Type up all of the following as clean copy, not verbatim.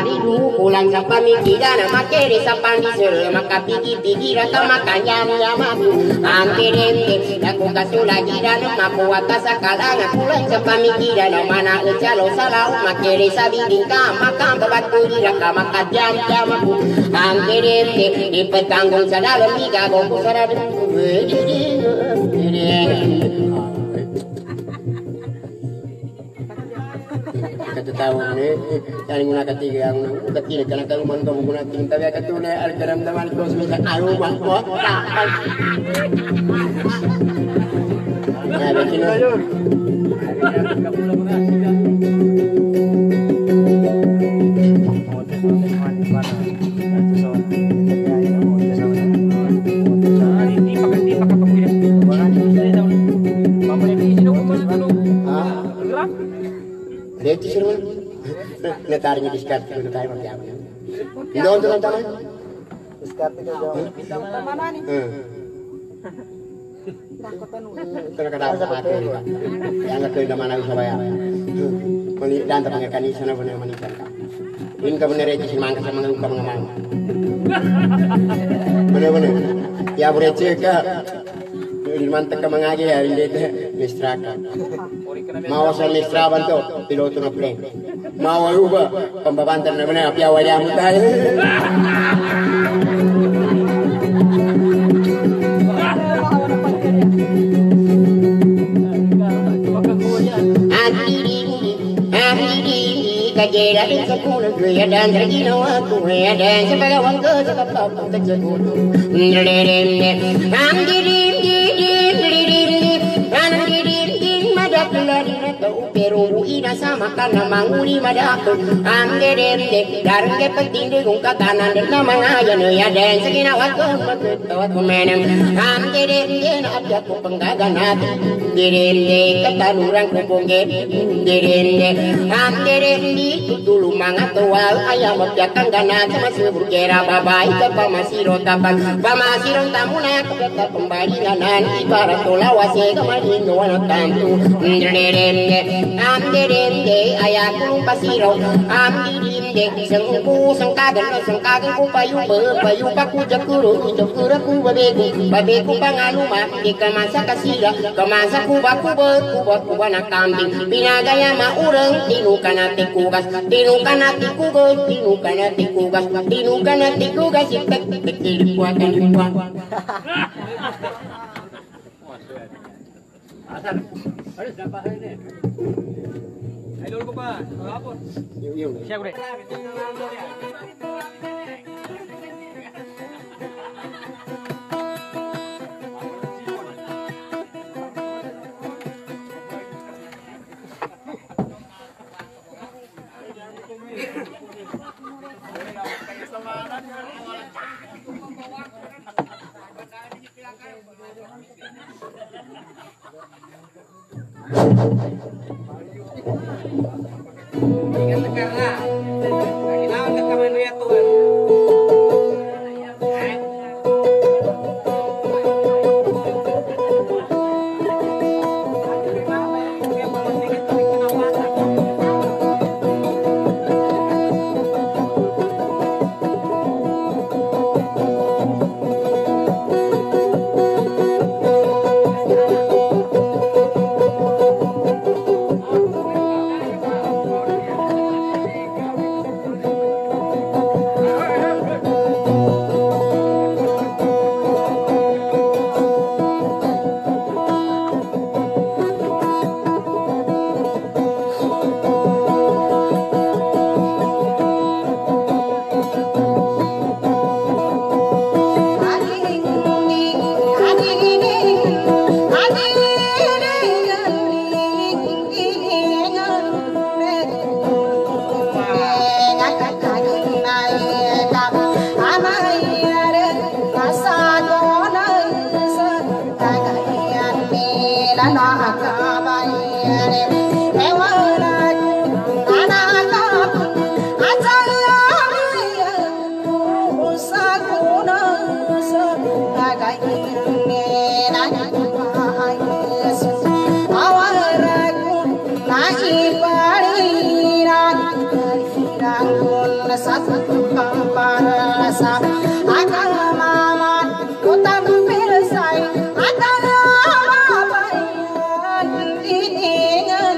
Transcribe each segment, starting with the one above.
paridu pulang sa pamikiran makere sa pandisir makapigi-pigi rata makanyam-nyamam ang keremke ako kasulagiran makuwata sa kalangan pulang sa pamikiran mana ecalo salau makere sa bidingka makambabat kulira ka makadyam-dyam ang keremke ipetanggung sa dalam igago kusarad kata tahu ni yang guna ketiga yang ketiga karena kalau mantu guna tinta ya ketune alkaram teman kos bisa ayu mangko ya begini Itu sih mana? Letarnya diskat itu kayak macam apa? Daun tu tanah? Diskat itu daun. Mana ni? Kena apa pakai ni? Yang nak kerja mana usah bayar. Mani dan terangkan kani sana benar mani kan. Ini kau benar itu sih mangkat sama ngukam ngamang. Benar. Ya boleh cek mantek ka mangagi hari ini mistra ka mau sa mistra bantu piloto na plane mau uba pembabantan na mana api awal yang mutai kajera din sa puno kuya dan regino aku ya dan sebagai wangga sa kapap tajagun pero ina sama kana manguri madaku anggerende darge petinde gungka kanan na mangayan ya den segina waktu tawat menem anggerende na ada ku penggaganat dirende katanurang ku bongge dirende anggerende tutulu mangatwal ayam mabjatan ganat sama seburgera babai ka pamasiro tapan pamasiro tamuna kata pembaringanan ibarat tolawase kamarin wana tantu dirende Amdirinde ayaku pasiro amdirinde sengku sengkagan ku payu paku jakuru ku babeku pangaluma di kemasa kasira kemasa ku baku anak kambing pinagaya maureng tinukan hati kugas ipek dikuatan Asal, harus dapat ini. Ayo dulu Pak, apa? Yuk. Siap udah. Ingat negara, lagi lawan ke kamar ya Tuhan. satu kaparasa agama utam pilsai agama bayan diingan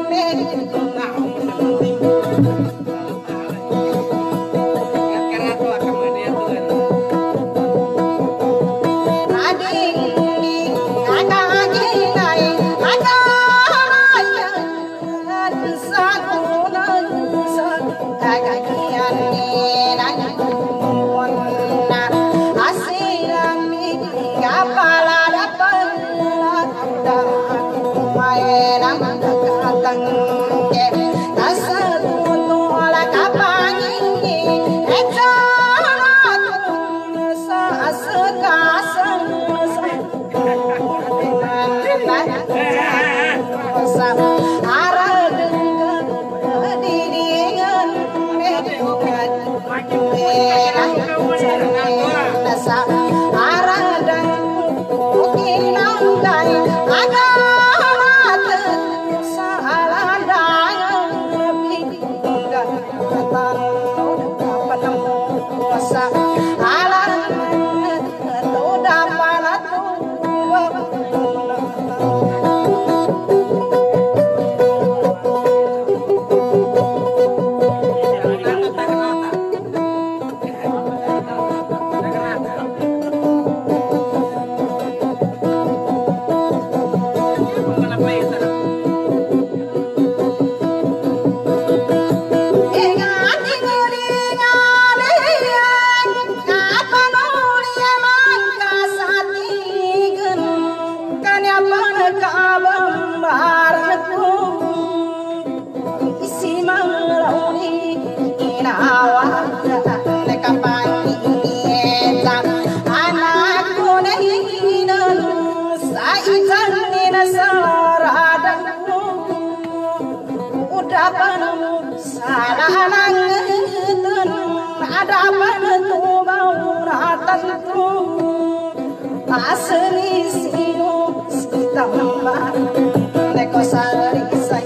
asli sino sitamba neko sari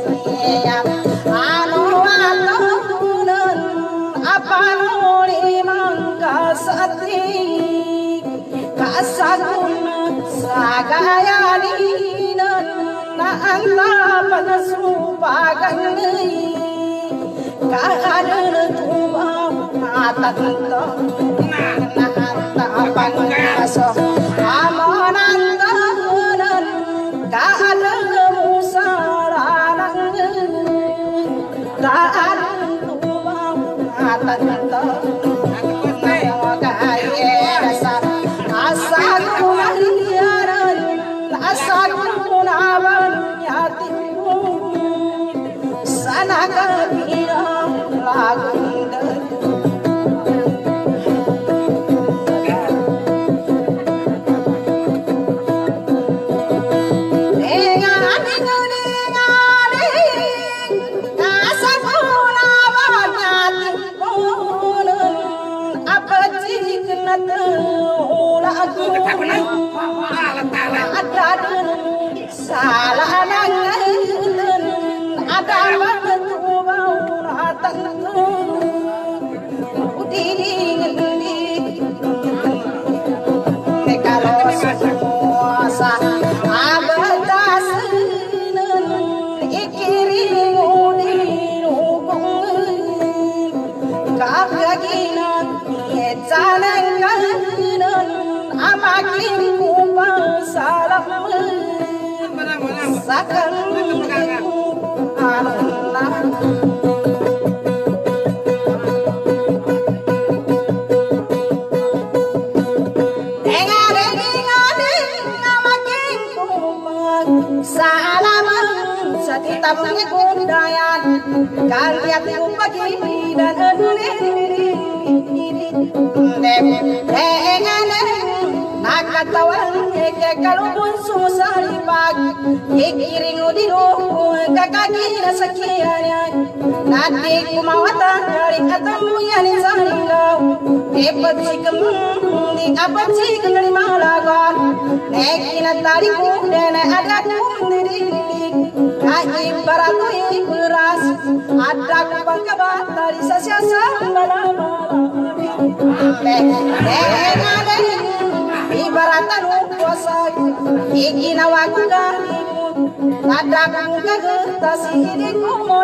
saya anu alunan apa nuri mangga sati kasatun sagayalinan na anta panasupaganai kaadun tuba matanta Pangkaso amanandanan kaalamu saranan taan tumang atanta kayasa asaku mariaran asaku nawan yatimu sana kabira lagunda salah nangan ada bantu bauratan udin di kalau suasa abatas ikiring udin kagaginan etsalangan amakin kupasalam sakan anak salaman setiap kegundayan kalian pagi dan nakatawan kalau pun susah pag ikiring udino kakaki na sakiyan nanti kumawatan dari atamu yan insarilaw epatsikam di apatsikam dari malagan nekinatari ko dan ada ko diri kai baratoy Inas ada kubang kabatari sa siya sambala ibaratan upwasag iginawa ko ganimo ada kong kagutas hindi ko mo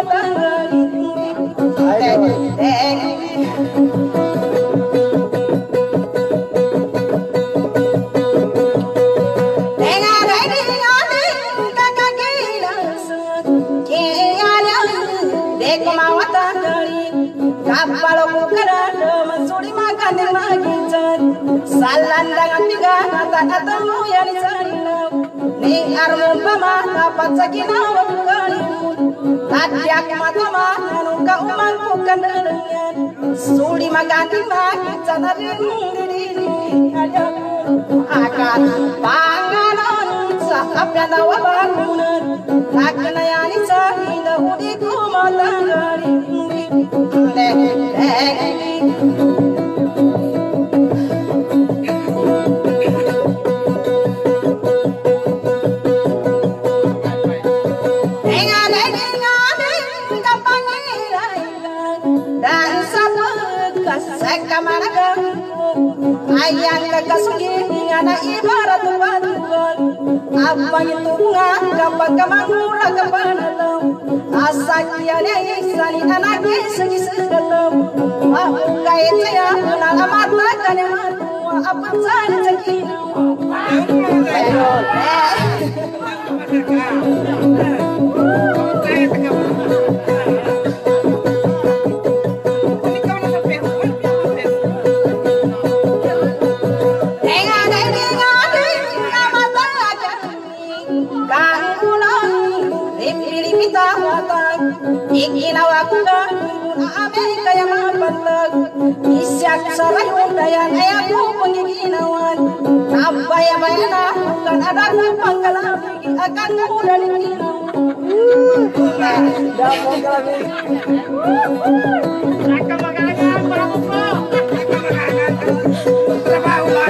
kapal ukara mansuri makan magitan salan dengan tiga kata atamu yang sarina ni armum pama dapat sakina wakalimun tadiak matama anuka umang bukan dengan suri makan magitan adin ada akan panganan sahapnya dawa bangunan takna yani sarina udiku matangari ayang kagasugi ngana ibarat batuan apa itu bunga kapag kamangura kapanalam asakya isani anak segi sedalam mahukay saya nalamat kanemat apa sana cakina iginawa ko ka Amerika yang mapalag isyak sa rayon dayan ay ako pangiginawan abaya-baya na kan ada ng pangkalabig akan mula ng ginawan damo kami nakamagalang para mo po trabaho lang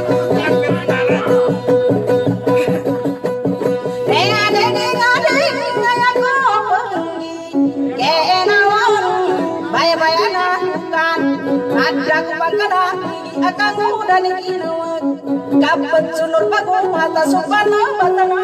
akan muda ni ginawan kapag sunod bago mata supano batana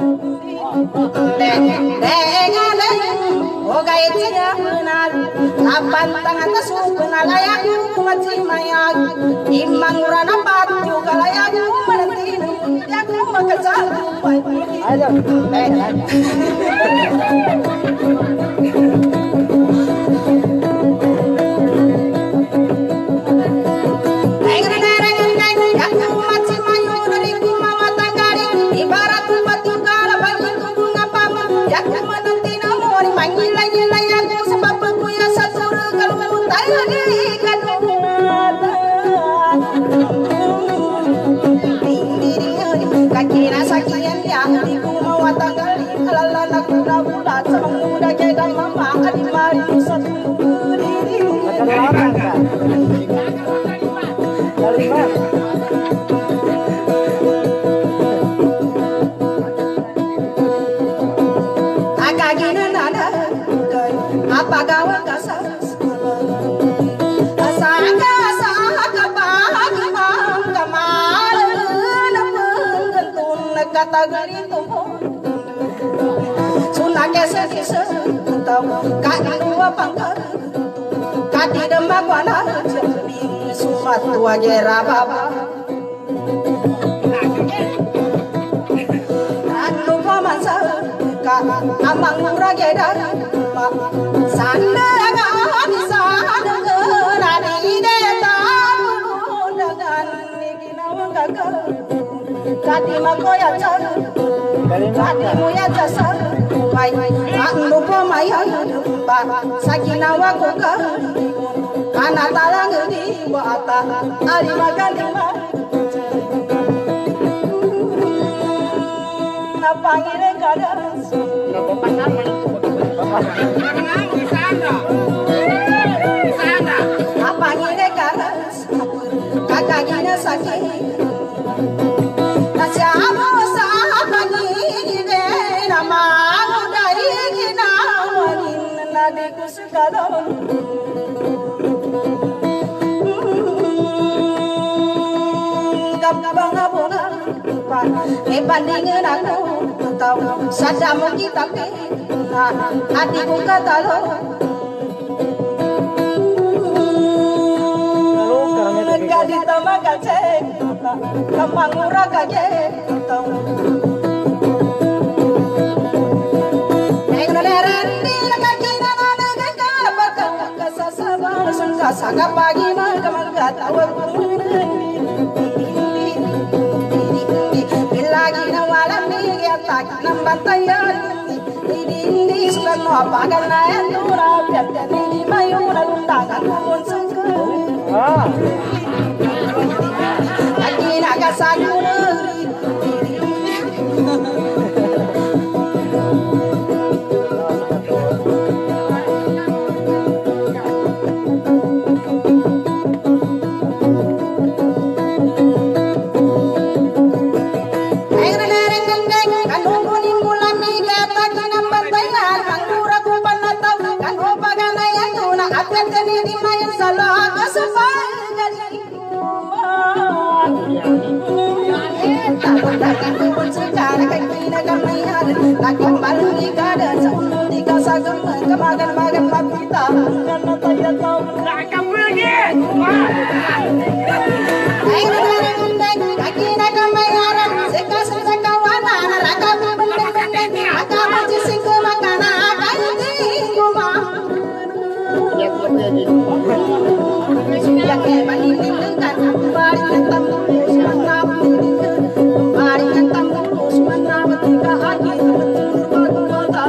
o gayet siya menal laban tangan tasuk kenal ayaku kumati mayag imang urana patu kalayaku menantin aku makasal ayo kata ganito mo sunake se tahu kadi dua pangkal kadi demam wana jembing sumat tua gera baba anu pamansa ka amang murah gera sanda ga bisa nani deta dengan nikinawa kakak kadi makoya car kadi moya jasa pai anu pamaya ba sakinawa ko ka kana talang di bata ari magan na pangile garas no papangan sana apa ngile garas kakaknya sakit Siamo sa pagiging na maudari ginawanin bandingin aku tahu sadamu kita hatiku kata lo gadi tamaga cek kamangura kage tahu Sangka pagi maga tahu lagi nawalan ni tak nambantayan ini sudah apa karena itu rakyat ini mayura lundakan pun sangka lagi naga sayur magan papita karena tanya tahu nakam lagi ai nang lagi nakam mayaran sekas sekawana raka bendeng aka maji singko makana akan tinguma ya lagi sudah ke bani kan bari ketam manap bari ketam manap tiga hati kota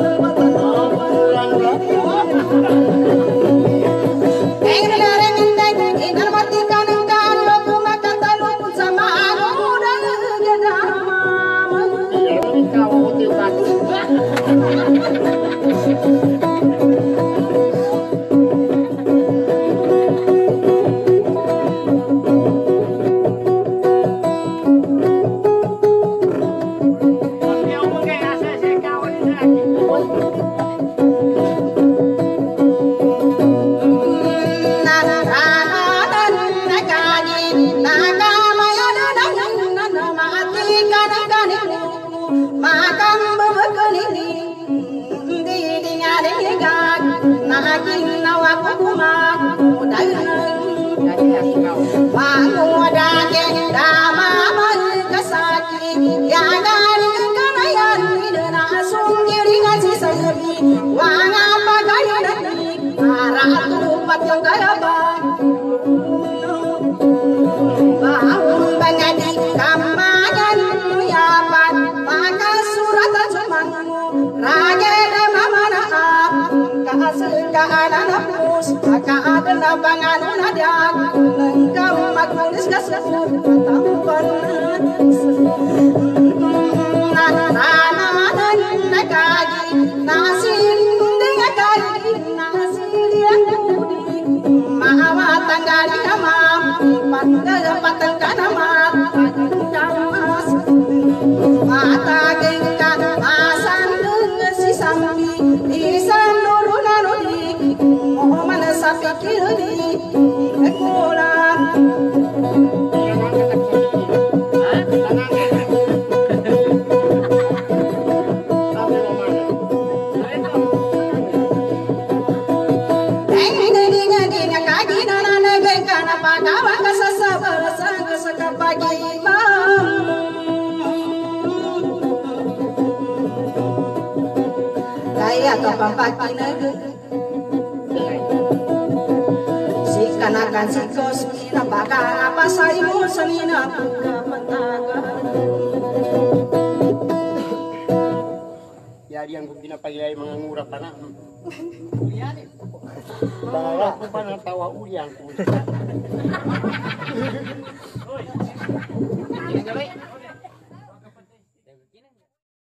Sikanakan si kosmina bakal apa saymu senina punya pentaga. Jadi yang kubina pagay mangangura pa na. Bawa ko pa ng tawa uyang.